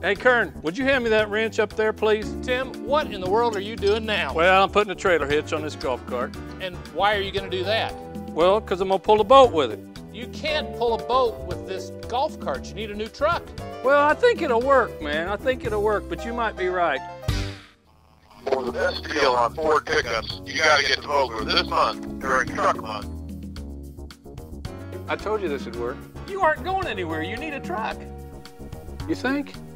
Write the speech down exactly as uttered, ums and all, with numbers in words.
Hey, Kern, would you hand me that wrench up there, please? Tim, what in the world are you doing now? Well, I'm putting a trailer hitch on this golf cart. And why are you going to do that? Well, because I'm going to pull a boat with it. You can't pull a boat with this golf cart. You need a new truck. Well, I think it'll work, man. I think it'll work, but you might be right. For the best deal on Ford pickups, you got to get to Vogler this month during truck month. I told you this would work. You aren't going anywhere. You need a truck. You think?